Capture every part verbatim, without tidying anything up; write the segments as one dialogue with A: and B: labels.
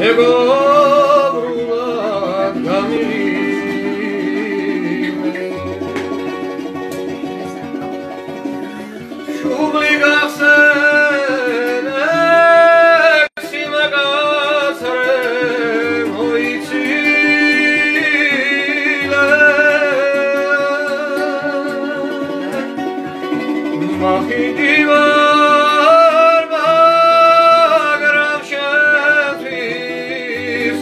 A: მეგობრულად გამივიდე შუბლი გახსენე სიმაკაცრე მოიცილე მახიდი ვარ მაგრამ შენთვის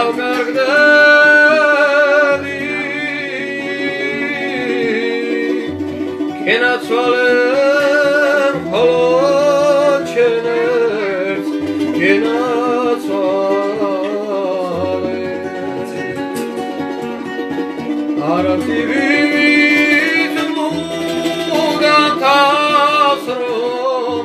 A: გავგარგდები გენაცვალე მხოლოდ შენ ერთს გენაცვალე არაფრით მუდამ თავს რომ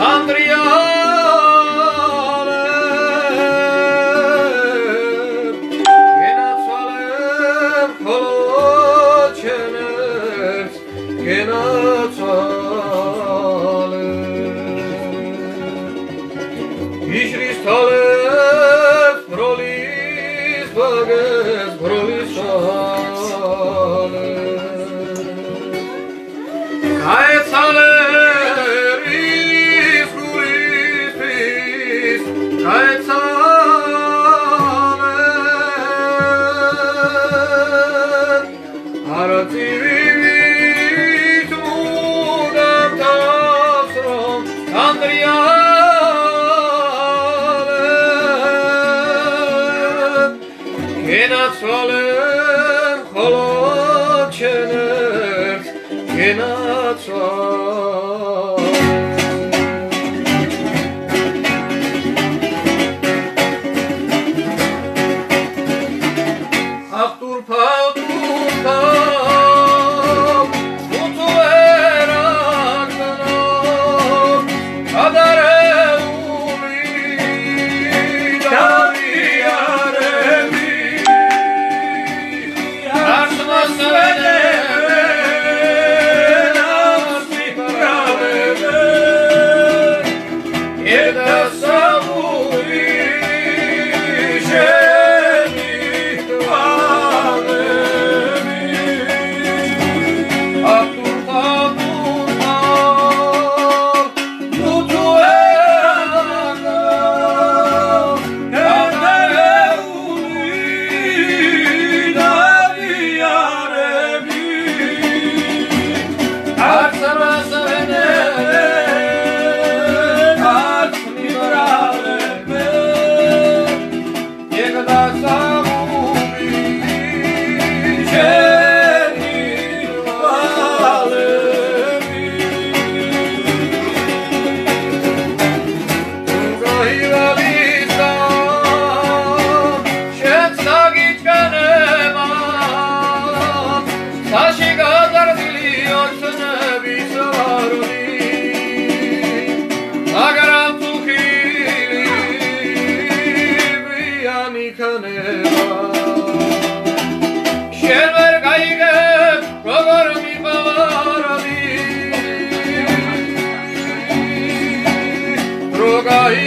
A: ანდრიალებ გენაცვალე მხოლოდ შენ ერთს გენაცვალე იშრის თალებს ბროლის ბაგეს ბროლის სალე გაეცალე რის გურისთვის გაეცალე არაწივით მუდამ თავს რომ ანდრიალებ გენაცვალე მხოლოდ შენ ერთს გენაცვალე ახტურფა თურფა უთუ ერაგდნო გადარეული დავიარები არც მოსვენები არც მიფრავები ერთასაური შენი შენ ვერ გაიგებ როგორ მიყავარდი დრო გაიგებ